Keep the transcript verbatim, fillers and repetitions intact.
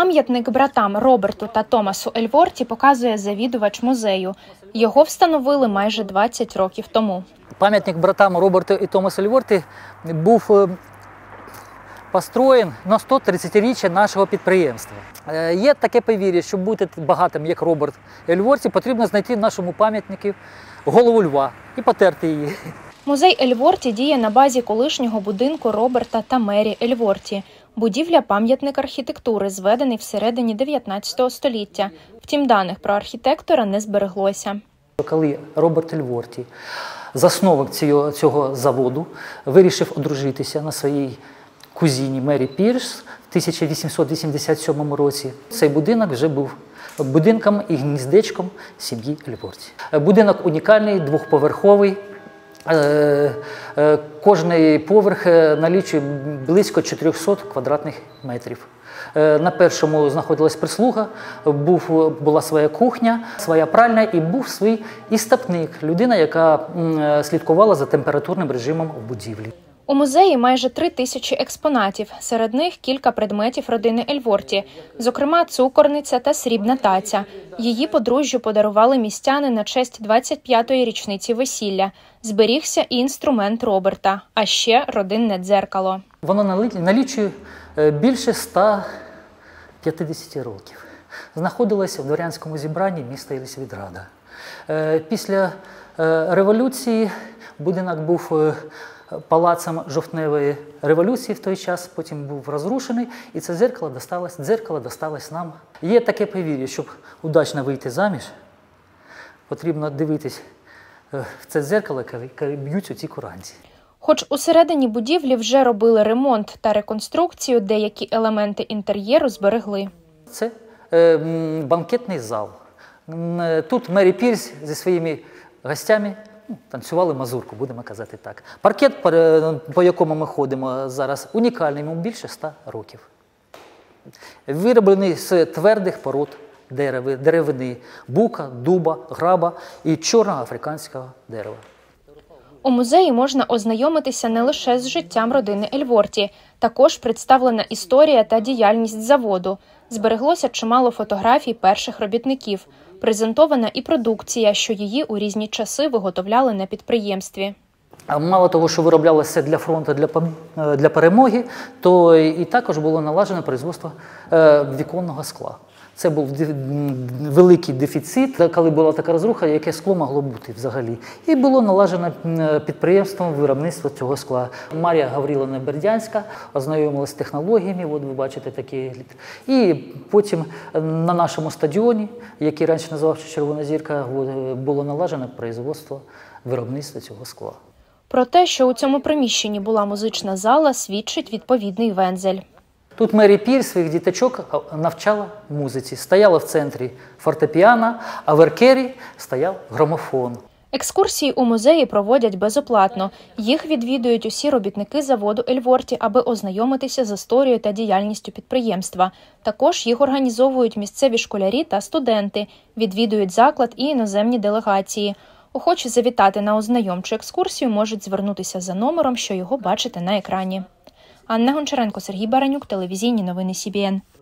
Пам'ятник братам Роберту та Томасу Ельворті показує завідувач музею. Його встановили майже двадцять років тому. Пам'ятник братам Роберту і Томасу Ельворті був построєн на сто тридцятиріччя нашого підприємства. Є таке повір'я, щоб бути багатим, як Роберт Ельворті, потрібно знайти в нашому пам'ятнику голову льва і потерти її. Музей Ельворті діє на базі колишнього будинку Роберта та Мері Ельворті. Будівля – пам'ятник архітектури, зведений всередині дев'ятнадцятого століття. Втім, даних про архітектора не збереглося. Коли Роберт Ельворті, засновник цього, цього заводу, вирішив одружитися на своїй кузині Мері Пірс в тисяча вісімсот вісімдесят сьомому році, цей будинок вже був будинком і гніздечком сім'ї Ельворті. Будинок унікальний, двохповерховий. Кожний поверх налічує близько чотирьохсот квадратних метрів. На першому знаходилась прислуга, був, була своя кухня, своя пральня і був свій істопник, людина, яка слідкувала за температурним режимом в будівлі. У музеї майже три тисячі експонатів, серед них кілька предметів родини Ельворті, зокрема цукорниця та срібна таця. Її подружжю подарували містяни на честь двадцять п'ятої річниці весілля. Зберігся і інструмент Роберта, а ще родинне дзеркало. Воно налічує більше ста п'ятдесят років. Знаходилося в дворянському зібранні міста Єлисаветграда. Після революції будинок був палацом жовтневої революції в той час, потім був розрушений, і це дзеркало досталось, дзеркало досталось нам. Є таке повір'я, щоб удачно вийти заміж, потрібно дивитись в це дзеркало, коли б'ють у ці куранці. Хоч усередині будівлі вже робили ремонт та реконструкцію, деякі елементи інтер'єру зберегли. Це е, банкетний зал. Тут Мері Пірс зі своїми гостями танцювали мазурку, будемо казати так. Паркет, по якому ми ходимо зараз, унікальний, йому більше ста років. Вироблений з твердих пород дереви, деревини, бука, дуба, граба і чорного африканського дерева. У музеї можна ознайомитися не лише з життям родини Ельворті. Також представлена історія та діяльність заводу. Збереглося чимало фотографій перших робітників. Презентована і продукція, що її у різні часи виготовляли на підприємстві. Мало того, що вироблялося для фронту, для, для перемоги, то і також було налажено производство віконного скла. Це був великий дефіцит, коли була така розруха, яке скло могло бути взагалі. І було налажено підприємством виробництва цього скла. Марія Гаврилівна Бердянська ознайомилася з технологіями, от ви бачите такі. І потім на нашому стадіоні, який раніше називався Червона Зірка, було налажено производство виробництва цього скла. Про те, що у цьому приміщенні була музична зала, свідчить відповідний вензель. Тут Мері Пірс своїх діточок навчала музиці. Стояла в центрі фортепіано, а в еркері стояв грамофон. Екскурсії у музеї проводять безоплатно. Їх відвідують усі робітники заводу Ельворті, аби ознайомитися з історією та діяльністю підприємства. Також їх організовують місцеві школярі та студенти, відвідують заклад і іноземні делегації. Охочі завітати на ознайомчу екскурсію можуть звернутися за номером, що його бачите на екрані. Анна Гончаренко, Сергій Баранюк, телевізійні новини Сі Бі Ен.